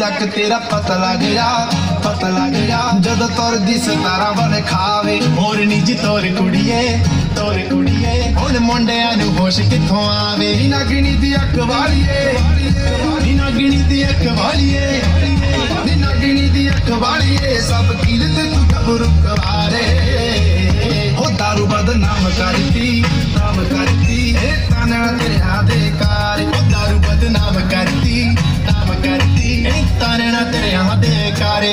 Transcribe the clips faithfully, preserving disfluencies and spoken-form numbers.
तक तेरा पता लग जा पता लग जा जद तोर दी सतारा बन खावे मोर निज तोर कुड़िए तोर कुड़िए हुण मुंडियां नूं होश कित्थों आवे बिना गिणी दी अख वालीए बिना गिणी दी अख वालीए बिना गिणी दी अख वालीए सब कीरत तू गबरू कवारे हो दारू बदनाम करती नाम करती ए ताना तेरा दे कार हो दारू बदनाम करती नाम करती ए ताना तेरा दे कारे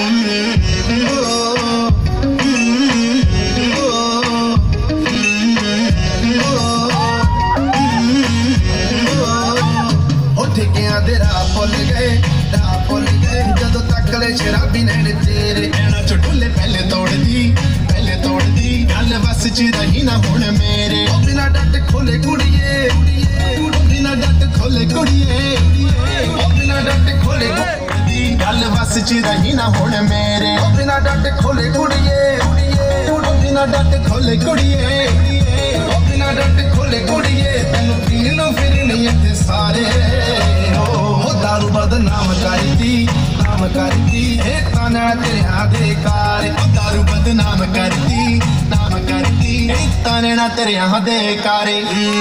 ठिकियां दे राह भुल गए राह भुल गए जदों तकले शराबी नैन तेरे नैना च ढोले पहले तोड़दी पहले तोड़दी गल बस च रही ना हुण मेरे ओ बिना डट खोले कुड़िए ओ बिना डट खोले कुड़िए ओ बिना डट खोले कुड़िए गल बस च रही ना हुण मेरे ओ बिना डट खोले कुड़िए ओ बिना डट खोले कुड़िए ओ बिना डट खोले कुड़िए तैनूं पीण नूं फिरनी इत्थे सारे दारू बदनाम करती नाम करती ए ताना तेरा दे कार दारू बदनाम करती नाम करती ए ताना तेरा दे कारे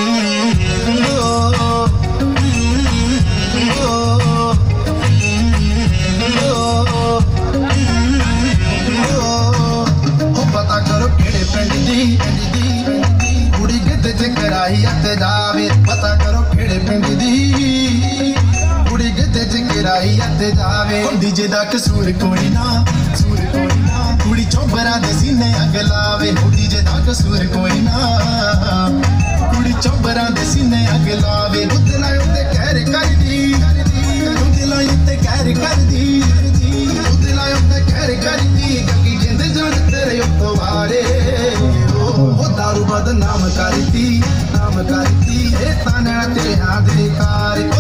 पता करो केड़े पिंड दी कुड़ी गिद्ध च कराई अते जावे पता करो केड़े पिंड दी गिराई अते जावे डीजे दा कसूर कोई ना कसूर कोई ना कुड़ी चौबरा दे सीने अग लावे डीजे दा कसूर कोई ना कुड़ी चौबरा दे सीने अग लावे दुध लाए उत्ते कहर करदी दुध लाए उत्ते कहर करदी दुध लाए उत्ते कहर करदी गगी जिंद जान तेरे उत्तो वारे ओ दारू बदनाम करती नाम करती ए ताना तेरा दे कार